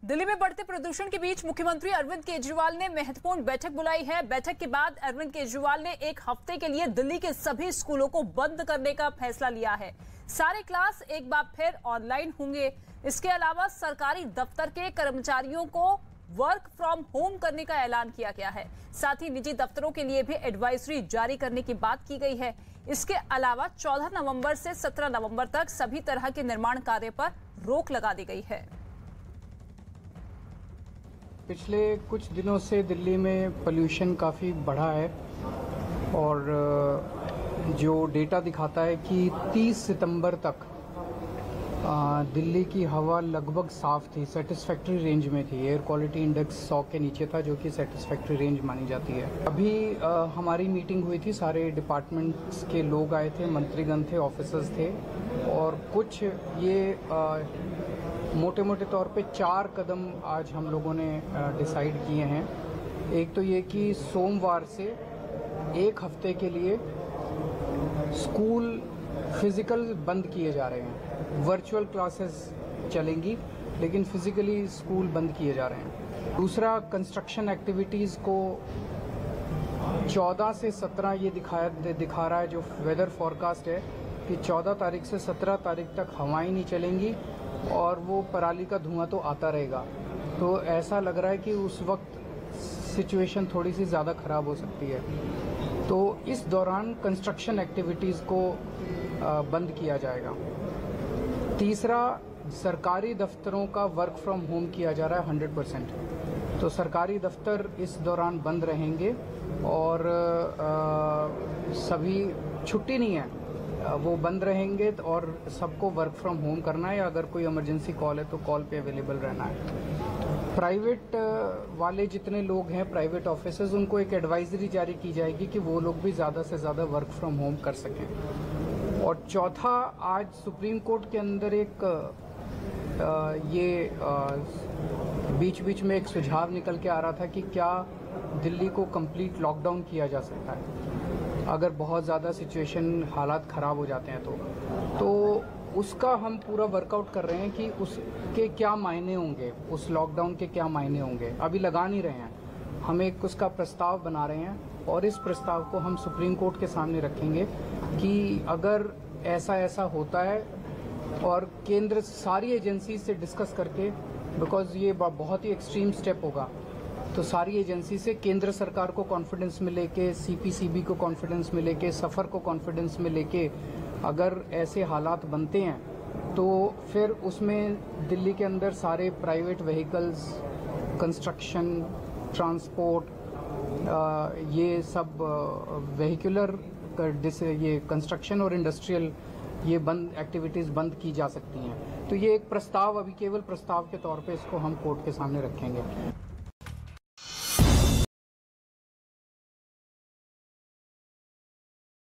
दिल्ली में बढ़ते प्रदूषण के बीच मुख्यमंत्री अरविंद केजरीवाल ने महत्वपूर्ण बैठक बुलाई है। बैठक के बाद अरविंद केजरीवाल ने एक हफ्ते के लिए दिल्ली के सभी स्कूलों को बंद करने का फैसला लिया है। सारे क्लास एक बार फिर ऑनलाइन होंगे। इसके अलावा सरकारी दफ्तर के कर्मचारियों को वर्क फ्रॉम होम करने का ऐलान किया गया है। साथ ही निजी दफ्तरों के लिए भी एडवाइजरी जारी करने की बात की गई है। इसके अलावा 14 नवंबर से 17 नवंबर तक सभी तरह के निर्माण कार्य पर रोक लगा दी गई है। पिछले कुछ दिनों से दिल्ली में पोल्यूशन काफ़ी बढ़ा है और जो डेटा दिखाता है कि 30 सितंबर तक दिल्ली की हवा लगभग साफ़ थी, सेटिस्फैक्ट्री रेंज में थी। एयर क्वालिटी इंडेक्स 100 के नीचे था, जो कि सेटिस्फैक्ट्री रेंज मानी जाती है। अभी हमारी मीटिंग हुई थी, सारे डिपार्टमेंट्स के लोग आए थे, मंत्रीगण थे, ऑफिसर्स थे और कुछ ये मोटे मोटे तौर पे 4 कदम आज हम लोगों ने डिसाइड किए हैं। एक तो ये कि सोमवार से एक हफ्ते के लिए स्कूल फिज़िकल बंद किए जा रहे हैं। वर्चुअल क्लासेस चलेंगी लेकिन फिज़िकली स्कूल बंद किए जा रहे हैं। दूसरा, कंस्ट्रक्शन एक्टिविटीज़ को 14 से 17 ये दिखा रहा है जो वेदर फॉरकास्ट है कि 14 तारीख से 17 तारीख तक हवाएं नहीं चलेंगी और वो पराली का धुआं तो आता रहेगा। तो ऐसा लग रहा है कि उस वक्त सिचुएशन थोड़ी सी ज़्यादा ख़राब हो सकती है। तो इस दौरान कंस्ट्रक्शन एक्टिविटीज़ को बंद किया जाएगा। तीसरा, सरकारी दफ्तरों का वर्क फ्रॉम होम किया जा रहा है 100%। तो सरकारी दफ्तर इस दौरान बंद रहेंगे और सभी छुट्टी नहीं है, वो बंद रहेंगे और सबको वर्क फ्रॉम होम करना है। अगर कोई इमरजेंसी कॉल है तो कॉल पे अवेलेबल रहना है। प्राइवेट वाले जितने लोग हैं, प्राइवेट ऑफिसर्स, उनको एक एडवाइजरी जारी की जाएगी कि वो लोग भी ज़्यादा से ज़्यादा वर्क फ्रॉम होम कर सकें। और चौथा, आज सुप्रीम कोर्ट के अंदर एक बीच बीच में एक सुझाव निकल के आ रहा था कि क्या दिल्ली को कंप्लीट लॉकडाउन किया जा सकता है अगर बहुत ज़्यादा सिचुएशन, हालात ख़राब हो जाते हैं तो उसका हम पूरा वर्कआउट कर रहे हैं कि उसके क्या मायने होंगे, उस लॉकडाउन के क्या मायने होंगे। अभी लगा नहीं रहे हैं, हम एक उसका प्रस्ताव बना रहे हैं और इस प्रस्ताव को हम सुप्रीम कोर्ट के सामने रखेंगे कि अगर ऐसा होता है और केंद्र सारी एजेंसी से डिस्कस करके, बिकॉज ये बहुत ही एक्सट्रीम स्टेप होगा, तो सारी एजेंसी से केंद्र सरकार को कॉन्फिडेंस में लेके, सीपीसीबी को कॉन्फिडेंस में लेके, सफ़र को कॉन्फिडेंस में लेके अगर ऐसे हालात बनते हैं तो फिर उसमें दिल्ली के अंदर सारे प्राइवेट व्हीकल्स, कंस्ट्रक्शन, ट्रांसपोर्ट, ये सब वेहिकुलर, ये कंस्ट्रक्शन और इंडस्ट्रियल, ये एक्टिविटीज़ बंद की जा सकती हैं। तो ये एक प्रस्ताव, अभी केवल प्रस्ताव के तौर पे इसको हम कोर्ट के सामने रखेंगे।